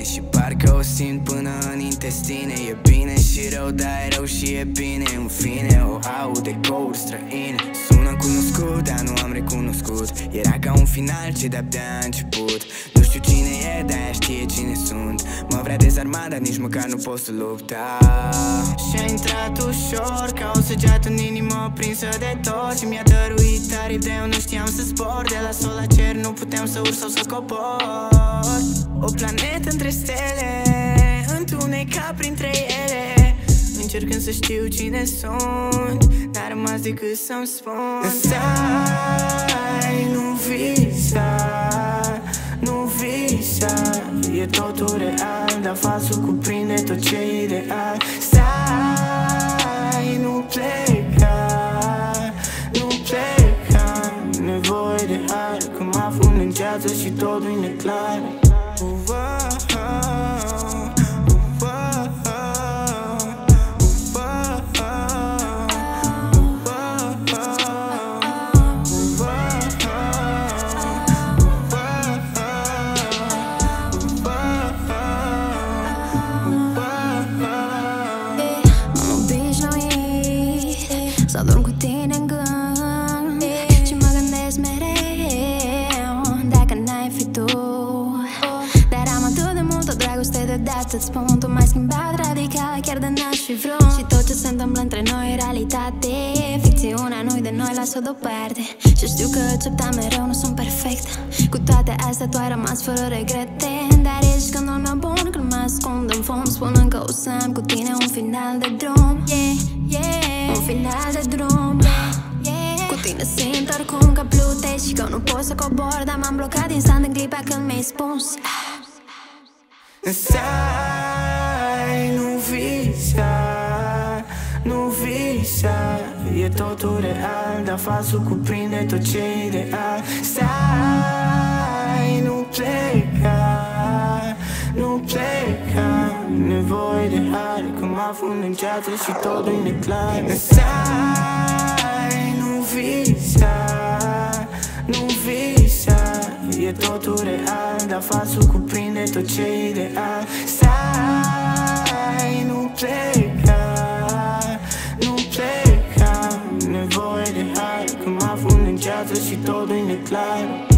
și parcă o simt până în intestine. E bine și rău, dar e rău și e bine. În fine, o aud ecouri străine. Sună cunoscut, dar nu am recunoscut. Era ca un final ce de-abia a început. Nu știu cine e, dar ea știe cine sunt. Mă vrea dezarmat, dar nici măcar nu pot să lupta. Și-a intrat ușor, ca o săgeată în inimă prinsă de tot. Și mi-a dăruit aripi de eu nu știam să zbor. De la sol la cer nu puteam să urc sau să cobor. O planetă între stele, întunecat printre ele, încercând să știu cine sunt, n-a rămas decât să-mi spun: stai, nu visa, nu visa. E totul real, dar falsul cuprinde tot ce e ideal. Stai, nu pleca, nu pleca. Nevoie de aer, că mă aflu în ceață și totul e neclar. Să dorm cu tine în gând și mă gândesc mereu dacă n-ai fi tu. Dar am atât de multă dragoste deodată, îți spun, tu m-ai schimbat radical, chiar de n-aș fi vrut. Și tot ce se întâmplă între noi e realitate. Ficțiunea nu-i de noi, las-o deoparte. Și știu că acceptam mereu, nu sunt perfectă. Cu toate astea tu ai rămas fără regrete. Dar ești gândul meu bun când mă ascund în fum, spunând că o să am cu tine un final de drum. Un final de drum. Cu tine simt oricum că plutești și că nu pot să cobor, dar m-am blocat instant în clipa când mi-ai spus: stai, nu visa, nu visa. E totul real, dar falsul cuprinde tot ce e ideal. Stai, nu pleca, nu pleca. Nevoie de aer, că mă aflu în ceață și totul e neclar. Stai, nu visa, nu visa. E totul real, dar falsul cuprinde tot ce e ideal. Stai, nu pleca, nu pleca. Nevoie de aer, că mă aflu în ceață și totul e neclar.